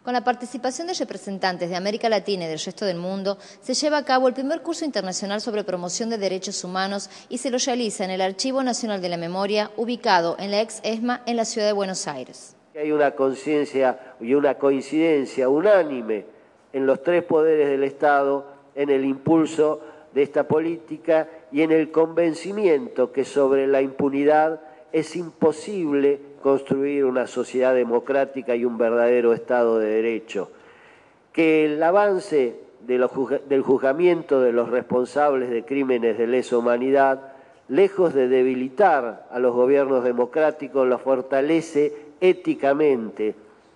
Con la participación de representantes de América Latina y del resto del mundo, se lleva a cabo el primer curso internacional sobre promoción de derechos humanos y se lo realiza en el Archivo Nacional de la Memoria, ubicado en la ex-ESMA en la ciudad de Buenos Aires. Hay una conciencia y una coincidencia unánime en los tres poderes del Estado en el impulso de esta política y en el convencimiento que sobre la impunidad es imposible construir una sociedad democrática y un verdadero Estado de Derecho. Que el avance del juzgamiento de los responsables de crímenes de lesa humanidad, lejos de debilitar a los gobiernos democráticos, los fortalece éticamente,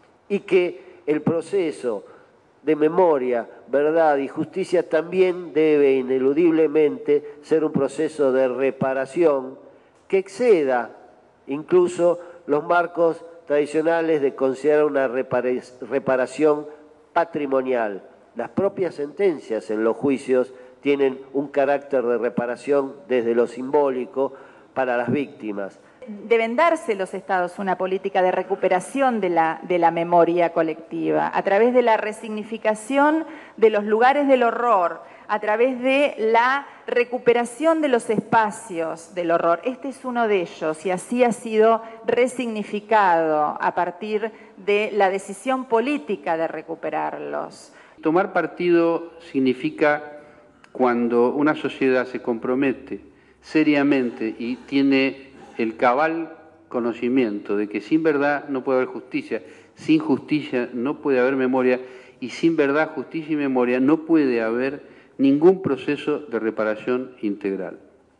y que el proceso de memoria, verdad y justicia también debe ineludiblemente ser un proceso de reparación que exceda incluso los marcos tradicionales de considerar una reparación patrimonial. Las propias sentencias en los juicios tienen un carácter de reparación desde lo simbólico para las víctimas. Deben darse los Estados una política de recuperación de la memoria colectiva, a través de la resignificación de los lugares del horror, a través de la recuperación de los espacios del horror. Este es uno de ellos y así ha sido resignificado a partir de la decisión política de recuperarlos. Tomar partido significa cuando una sociedad se compromete seriamente y tiene el cabal conocimiento de que sin verdad no puede haber justicia, sin justicia no puede haber memoria y sin verdad, justicia y memoria no puede haber ningún proceso de reparación integral.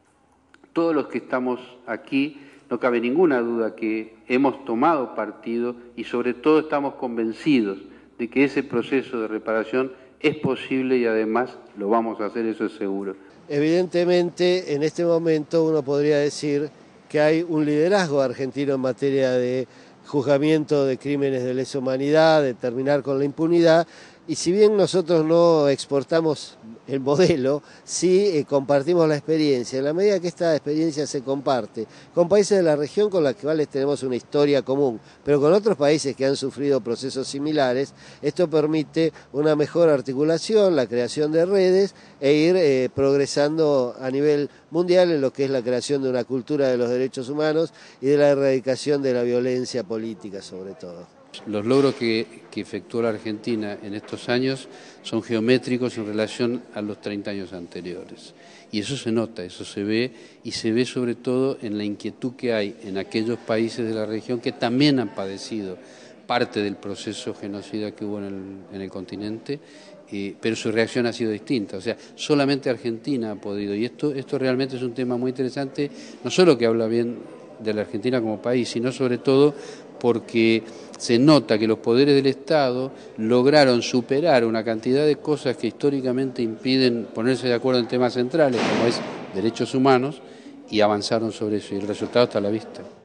Todos los que estamos aquí, no cabe ninguna duda que hemos tomado partido y sobre todo estamos convencidos de que ese proceso de reparación es posible y además lo vamos a hacer, eso es seguro. Evidentemente, en este momento uno podría decir que hay un liderazgo argentino en materia de juzgamiento de crímenes de lesa humanidad, de terminar con la impunidad, y si bien nosotros no exportamos el modelo, sí compartimos la experiencia. En la medida que esta experiencia se comparte con países de la región con los cuales tenemos una historia común, pero con otros países que han sufrido procesos similares, esto permite una mejor articulación, la creación de redes e ir progresando a nivel mundial en lo que es la creación de una cultura de los derechos humanos y de la erradicación de la violencia política sobre todo. Los logros que efectuó la Argentina en estos años son geométricos en relación a los 30 años anteriores. Y eso se nota, eso se ve, y se ve sobre todo en la inquietud que hay en aquellos países de la región que también han padecido parte del proceso genocida que hubo en el continente, pero su reacción ha sido distinta. O sea, solamente Argentina ha podido, y esto realmente es un tema muy interesante, no solo que habla bien de la Argentina como país, sino sobre todo porque se nota que los poderes del Estado lograron superar una cantidad de cosas que históricamente impiden ponerse de acuerdo en temas centrales, como es derechos humanos, y avanzaron sobre eso, y el resultado está a la vista.